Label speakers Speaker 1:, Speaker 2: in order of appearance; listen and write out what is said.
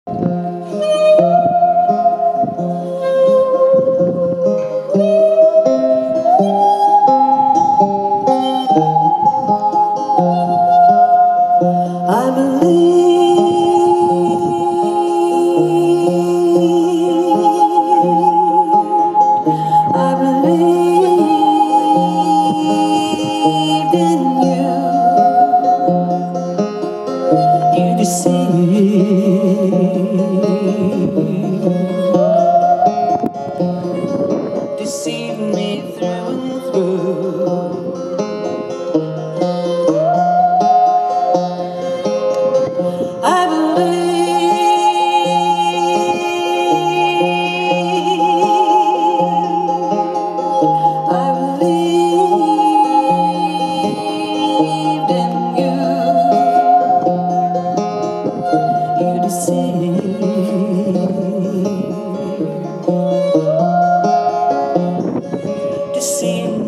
Speaker 1: I believed in you. You deceived me through and through. I believed in you. You deceived